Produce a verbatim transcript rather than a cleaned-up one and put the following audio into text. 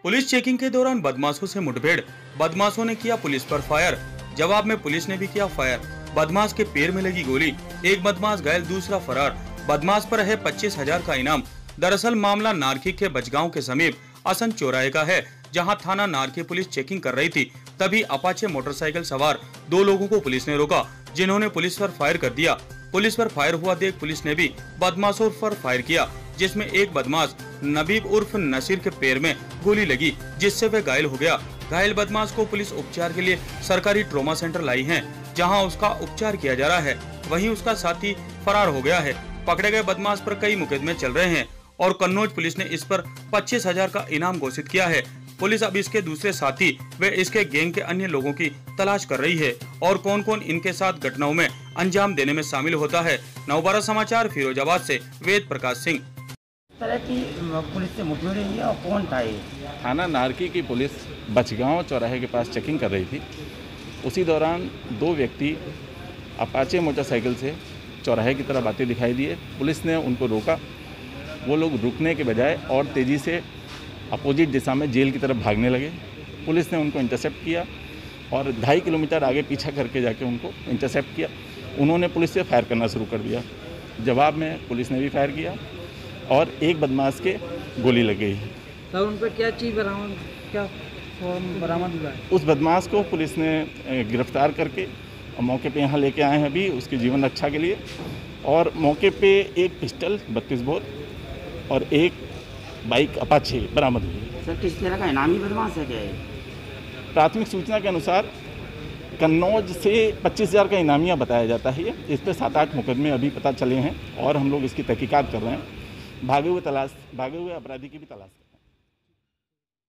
Police checking के दौरान बदमाशों से मुठभेड़, बदमाशों ने किया पुलिस पर फायर। जवाब में पुलिस ने भी किया फायर। बदमाश के पैर में लगी गोली, एक बदमाश घायल, दूसरा फरार। बदमाश पर है पच्चीस हजार का इनाम। दरअसल मामला नारखी के बजगांव के समीप असन चौराहे का है, जहां थाना नारखी पुलिस चेकिंग कर रही थी। तभी अपाचे मोटरसाइकिल सवार दो लोगों को पुलिस ने रोका, जिन्होंने पुलिस पर फायर कर दिया। पुलिस पर फायर हुआ देख पुलिस ने भी बदमाशों पर फायर किया, जिसमें एक बदमाश नबीब उर्फ नसीर के पैर में गोली लगी, जिससे वह घायल हो गया। घायल बदमाश को पुलिस उपचार के लिए सरकारी ट्रॉमा सेंटर लाई है, जहां उसका उपचार किया जा रहा है। वहीं उसका साथी फरार हो गया है। पकड़े गए बदमाश पर कई मुकदमे चल रहे हैं और कन्नौज पुलिस ने इस पर पच्चीस हजार का इनाम घोषित किया है। पुलिस अब इसके दूसरे साथी व इसके गैंग के अन्य लोगों की तलाश कर रही है और कौन कौन इनके साथ घटनाओं में अंजाम देने में शामिल होता है। नवबारा समाचार फिरोजाबाद से वेद प्रकाश सिंह। तरह की पुलिस से मुठभेड़ हुई है और कौन था ये? थाना नारकी की पुलिस बचगांव चौराहे के पास चेकिंग कर रही थी। उसी दौरान दो व्यक्ति अपाचे मोटरसाइकिल से चौराहे की तरफ आते दिखाई दिए। पुलिस ने उनको रोका। वो लोग रुकने के बजाय और तेज़ी से अपोजिट दिशा में जेल की तरफ भागने लगे। पुलिस ने उनको इंटरसेप्ट किया और ढाई किलोमीटर आगे पीछा करके जाके उनको इंटरसेप्ट किया। उन्होंने पुलिस से फायर करना शुरू कर दिया। जवाब में पुलिस ने भी फायर किया और एक बदमाश के गोली लग गई। तब उन पर क्या चीज़ बरामद क्या बरामद हुआ है? उस बदमाश को पुलिस ने गिरफ्तार करके मौके पे यहाँ लेके आए हैं अभी उसकी जीवन रक्षा के लिए। और मौके पे एक पिस्टल बत्तीस बोर और एक बाइक अपाचे बरामद हुई। सर, किस तरह का इनामी बदमाश है क्या ये? प्राथमिक सूचना के अनुसार कन्नौज से पच्चीस हजार का इनामिया बताया जाता है। इस पर सात आठ मुकदमे अभी पता चले हैं और हम लोग इसकी तहकीकात कर रहे हैं। भागे हुए तलाश भागे हुए अपराधी की भी तलाश